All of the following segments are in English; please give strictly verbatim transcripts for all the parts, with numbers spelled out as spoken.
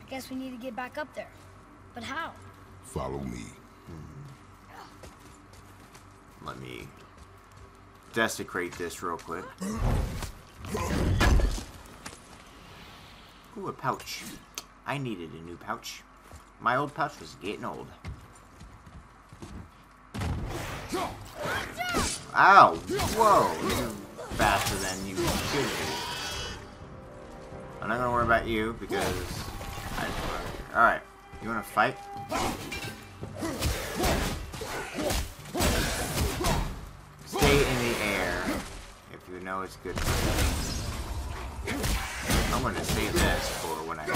Guess we need to get back up there. But how? Follow me. Let me desecrate this real quick. Ooh, a pouch. I needed a new pouch. My old pouch was getting old. Ow! Whoa! You're faster than you should be. I'm not gonna worry about you because I just wanna... Alright. You wanna fight? Stay in the air if you know it's good for you. I'm gonna save this for when I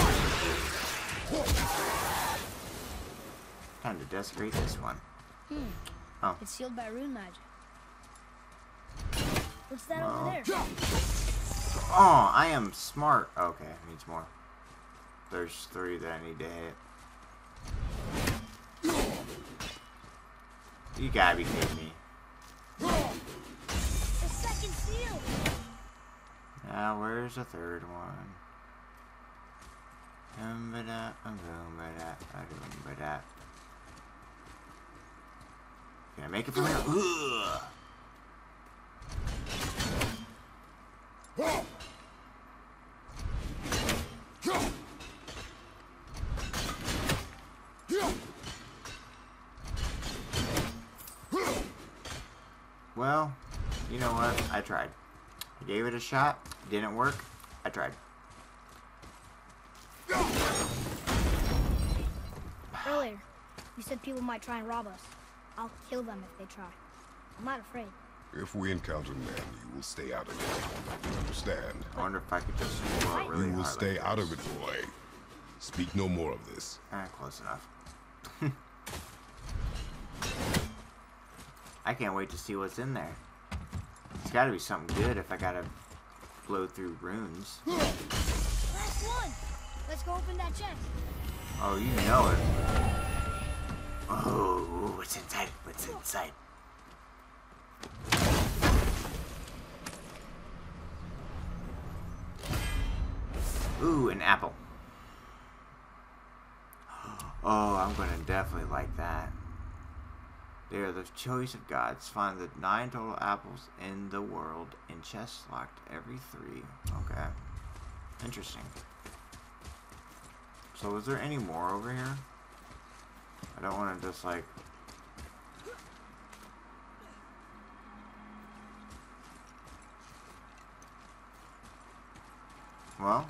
time to desecrate this one. Hmm. Oh. It's sealed by rune magic. What's that Oh. over there? Oh, I am smart. Okay, needs more. There's three that I need to hit. You gotta be kidding me. The second seal. Now, where's the third one? Um-ba-da, um-boom-ba-da, um-boom-ba-da. Can I make it from here? Ugh. Well, you know what? I tried. I gave it a shot. Didn't work. I tried. Earlier, you said people might try and rob us. I'll kill them if they try. I'm not afraid. If we encounter men, you will stay out of it. You understand? I wonder if I could just roll really You will hard stay like out this. of it, boy. Speak no more of this. Ah, close enough. I can't wait to see what's in there. It's gotta be something good if I gotta blow through runes. Last one. Let's go open that chest. Oh, you know it. Oh, what's inside? What's inside? Ooh, an apple. Oh, I'm gonna definitely like that. They are the choice of gods. Find the nine total apples in the world in chests locked every three. Okay. Interesting. So is there any more over here? I don't want to just like... Well...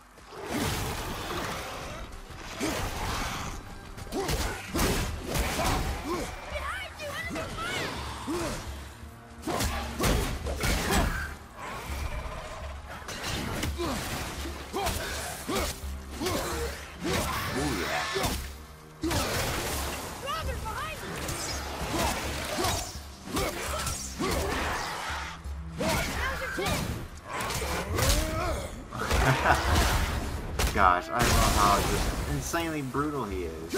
Gosh, I don't know how just insanely brutal he is.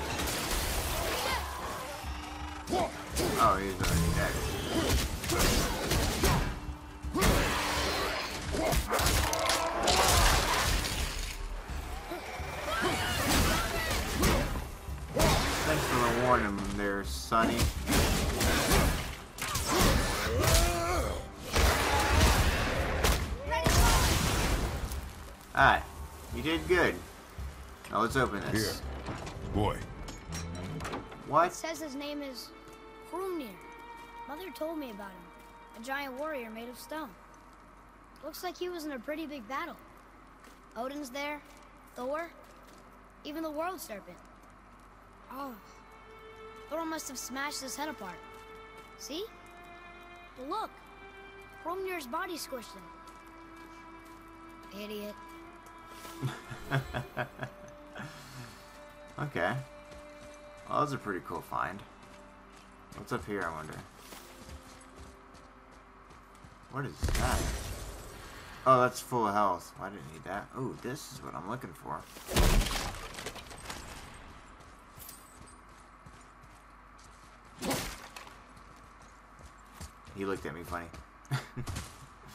Oh, he's already dead. Thanks for the warning there, Sonny. Alright. You did good. Now let's open this. Here. Boy. What? It says his name is Hrungnir. Mother told me about him. A giant warrior made of stone. Looks like he was in a pretty big battle. Odin's there, Thor, even the World Serpent. Oh, Thor must have smashed his head apart. See? But look, Hrungnir's body squished him. Idiot. Okay. Well, that's a pretty cool find. What's up here, I wonder? What is that? Oh, that's full of health. Well, I didn't need that. Ooh, this is what I'm looking for. He looked at me funny.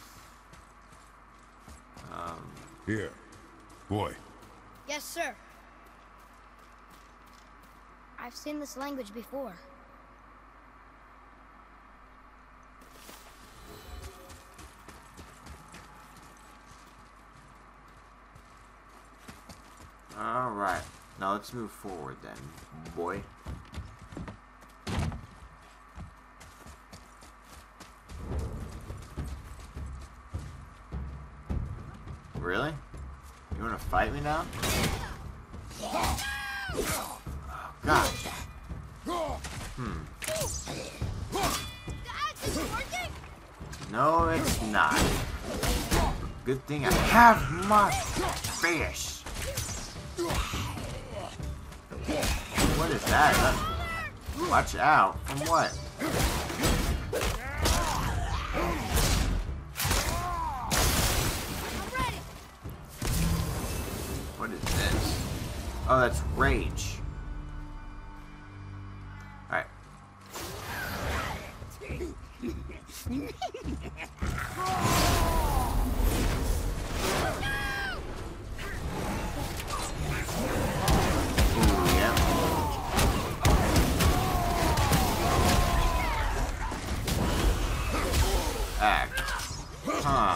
um... Here. Boy. Yes, sir. I've seen this language before. Alright. Now let's move forward then, boy. Really? You wanna fight me now? Oh, God. Hmm. No, it's not. Good thing I have my fish. What is that? That- Watch out. From what? What is this? Oh, that's rage. Alright. Ooh, yeah. Act. Huh.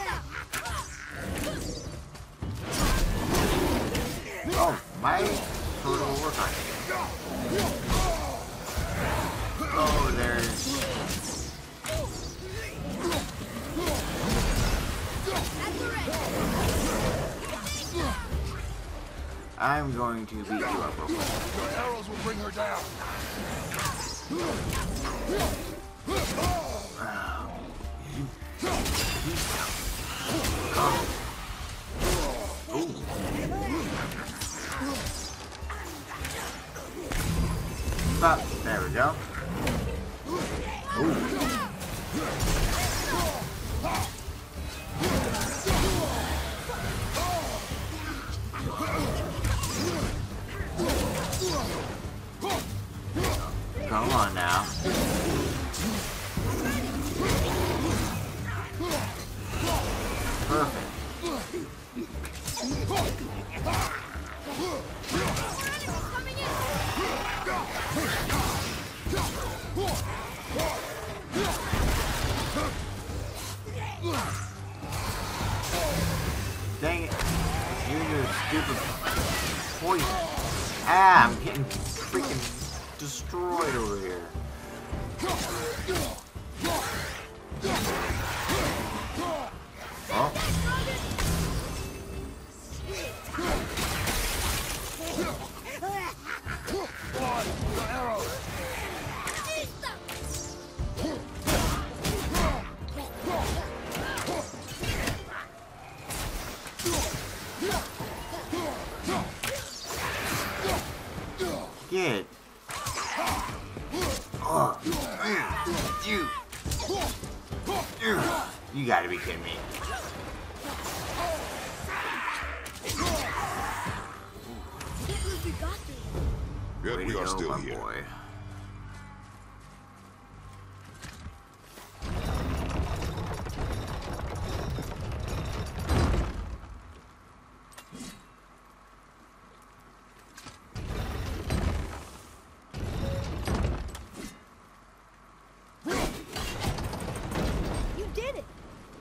Oh, my sword will work on it. Oh, there's... I'm going to beat you up real quick. Your arrows will bring her down. Up. There we go. Ooh. Come on now. Perfect. Dang it. You and your stupid poison. Ah, I'm getting freaking destroyed over here. Oh. Get. Oh. You. You gotta be kidding me. Yet we are still my here. Boy. You did it.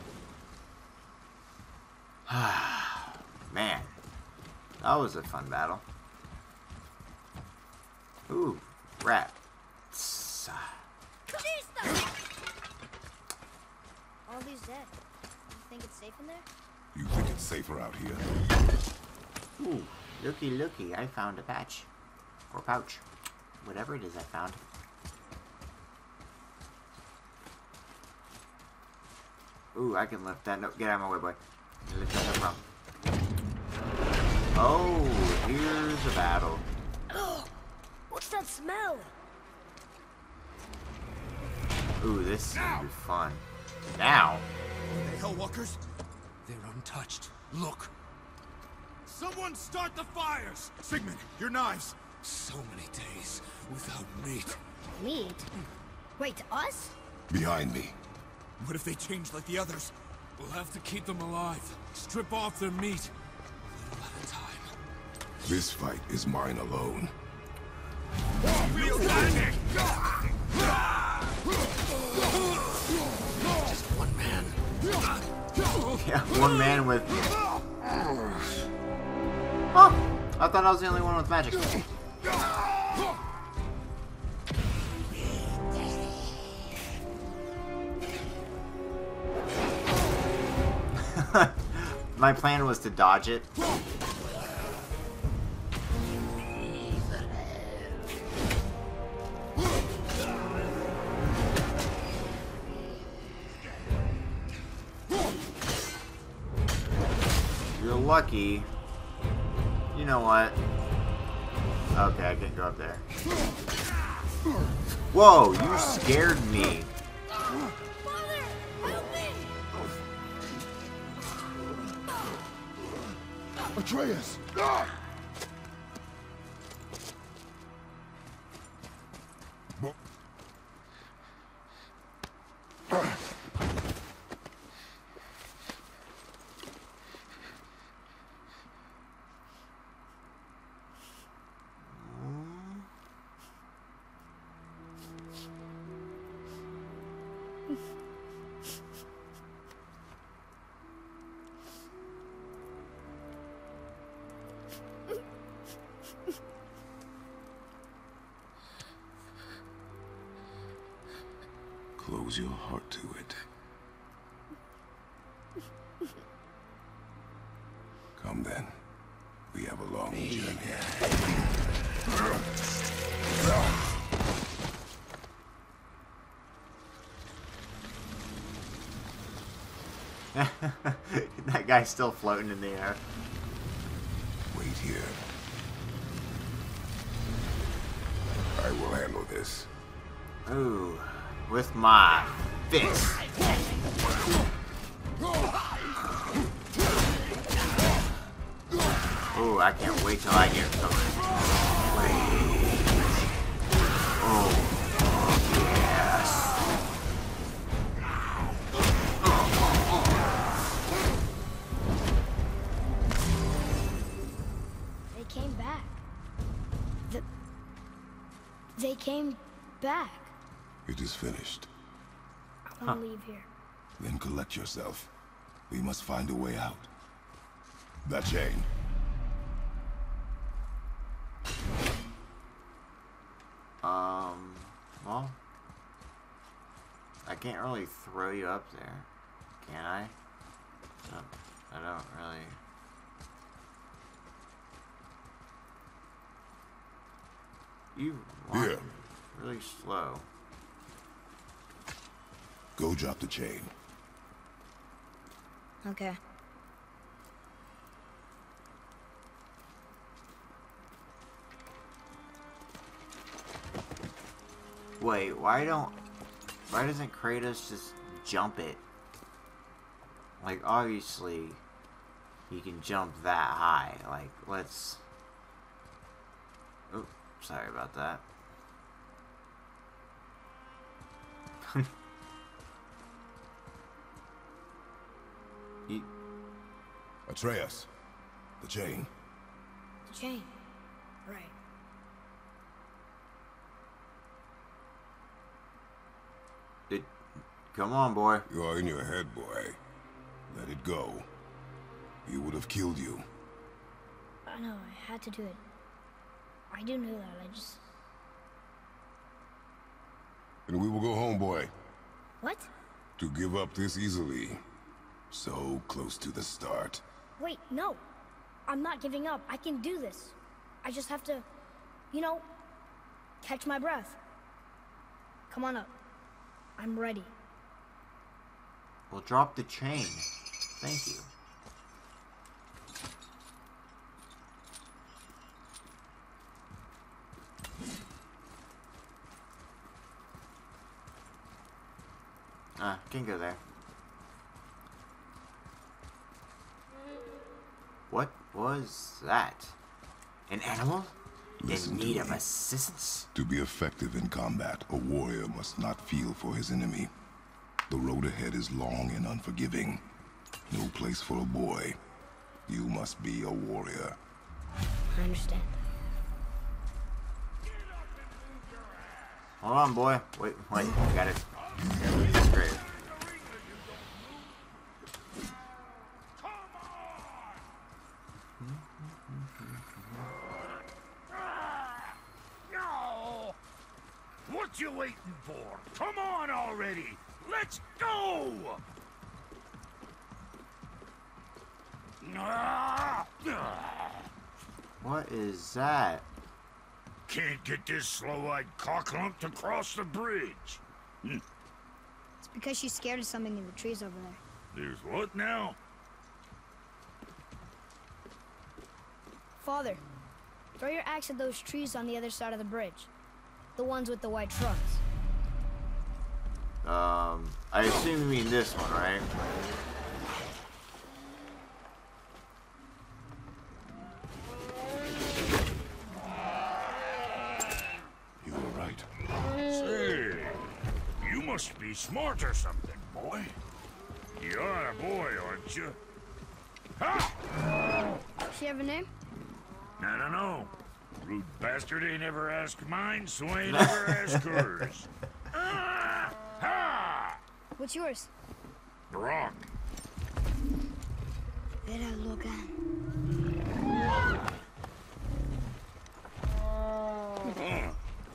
Man, that was a fun battle. Ooh, rat. All these dead. You think it's safe in there? You think it's safer out here? Ooh, looky, looky, I found a patch. Or pouch. Whatever it is I found. Ooh, I can lift that. No, get out of my way, boy. Lift that up. Oh, here's a battle. What's that smell? Ooh, this is gonna be fun. Now. The Hellwalkers? They're untouched. Look. Someone start the fires! Sigmund, your knives! So many days without meat. Meat? Wait, us? Behind me. What if they change like the others? We'll have to keep them alive. Strip off their meat. A little at a time. This fight is mine alone. Just one man. Yeah, one man with... Oh! I thought I was the only one with magic. My plan was to dodge it. You're lucky. You know what? Okay, I can't go up there. Whoa, you scared me. Father, help me! Atreus! Close your heart to it. Come then. We have a long journey. That guy's still floating in the air. Wait here. I will handle this. Ooh, with my fist. Ooh, I can't wait till I get some. Oh, yes. They came back. The... They came back. It is finished. I want to leave here. Then collect yourself. We must find a way out. That chain. Um, well, I can't really throw you up there, can I? No, I don't really. You walk Here. really slow. Go drop the chain. Okay. Wait, why don't, why doesn't Kratos just jump it? Like, obviously, he can jump that high. Like, let's, oh, sorry about that. you, Atreus. The chain. The chain. Right. it, come on, boy. You are in your head, boy. Let it go. He would have killed you. I know, I had to do it. I do know that, I just... And we will go home, boy. What? To give up this easily. So close to the start. Wait, no. I'm not giving up. I can do this. I just have to, you know, catch my breath. Come on up. I'm ready. Well, drop the chain. Thank you. Ah, can't go there. What was that? An animal? Listen In to need of me. assistance? To be effective in combat, a warrior must not feel for his enemy. The road ahead is long and unforgiving. No place for a boy. You must be a warrior. I understand. Hold on, boy. Wait, wait. I got it. That's great. No! What you waiting for? Come on already! Let's go! What is that? Can't get this slow-eyed cocklump to cross the bridge. Hm. It's because she's scared of something in the trees over there. There's what now? Father, throw your axe at those trees on the other side of the bridge. The ones with the white trunks. Um, I assume you mean this one, right? You were right. Say, you must be smart or something, boy. You are a boy, aren't you? Ha! She have a name? I don't know. Rude bastard ain't ever asked mine, so ain't ever asked hers. Ah! Ha! What's yours? Brock. Vera Logan. Huh.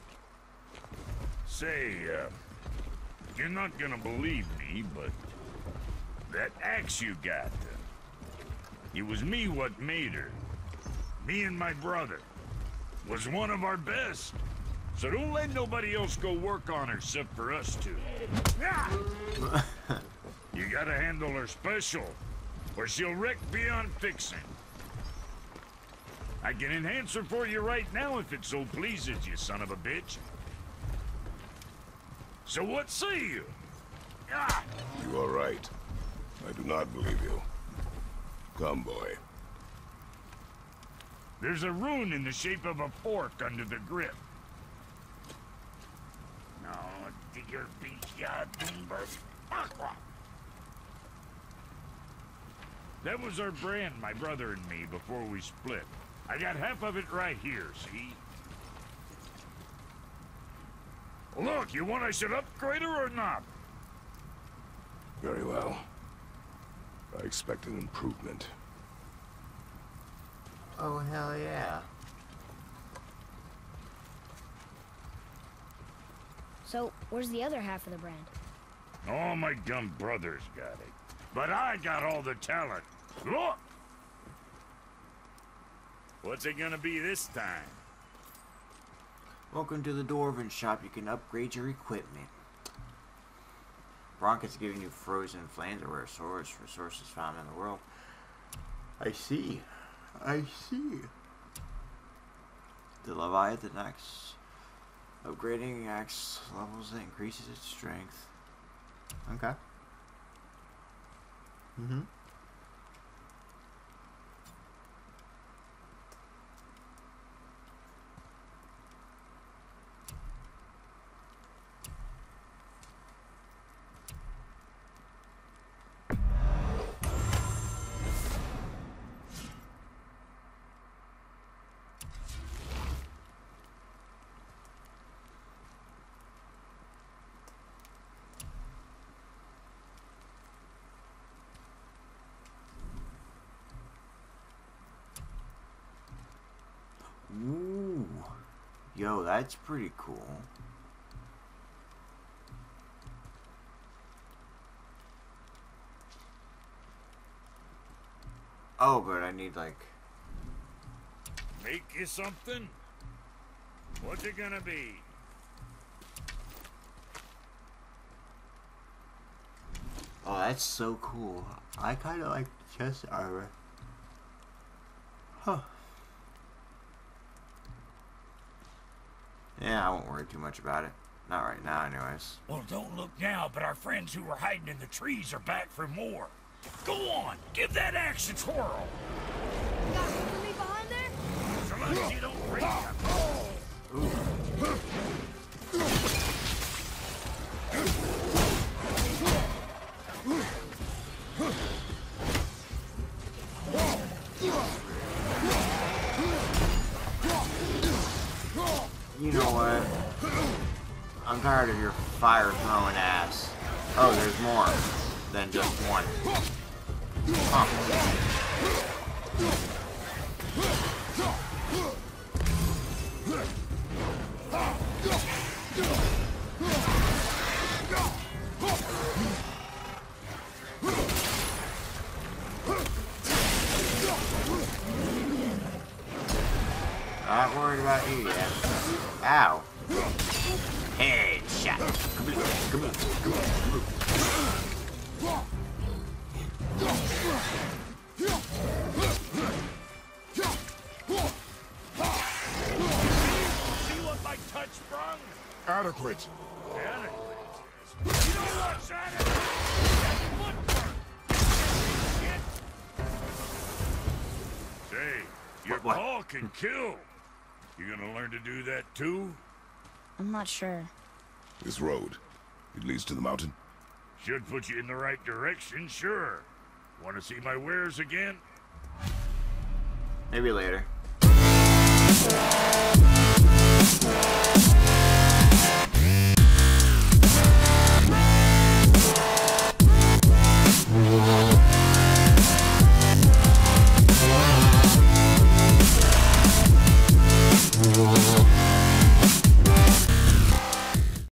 Say, uh, you're not gonna believe me, but that axe you got, uh, it was me what made her. Me and my brother. Was one of our best. So don't let nobody else go work on her except for us two. Ah! You gotta handle her special, or she'll wreck beyond fixing. I can enhance her for you right now if it so pleases you, son of a bitch. So what say you? Ah! You are right. I do not believe you. Come, boy. There's a rune in the shape of a fork under the grip. No, digger That was our brand, my brother and me, before we split. I got half of it right here, see? Look, you want I should upgrade her or not? Very well. I expect an improvement. Oh, hell yeah. So, where's the other half of the brand? All my dumb brothers got it. But I got all the talent. Look! What's it gonna be this time? Welcome to the Dwarven Shop. You can upgrade your equipment. Bronk is giving you frozen flames, a rare source, resources found in the world. I see. I see. The Leviathan axe. Upgrading axe levels that increases its strength. Okay. Mm-hmm. Ooh. Yo, that's pretty cool. Oh, but I need like... Make you something? What's it gonna be? Oh, that's so cool. I kind of like chest armor. Huh. Yeah, I won't worry too much about it. Not right now, anyways. Well, don't look now, but our friends who were hiding in the trees are back for more. Go on, give that axe a twirl. You got something behind there? So long as you don't break them. You know what? I'm tired of your fire throwing ass. Oh, there's more than just one. Huh. Not worried about you yet. Ow. Headshot. Kaboom, kaboom, kaboom, kaboom. See what my touch sprung? Adequate. Adequate. You know what's adequate? That footwork. Say, your What, what? paw can kill. You gonna learn to do that too? I'm not sure. This road, it leads to the mountain. Should put you in the right direction, sure. Want to see my wares again? Maybe later.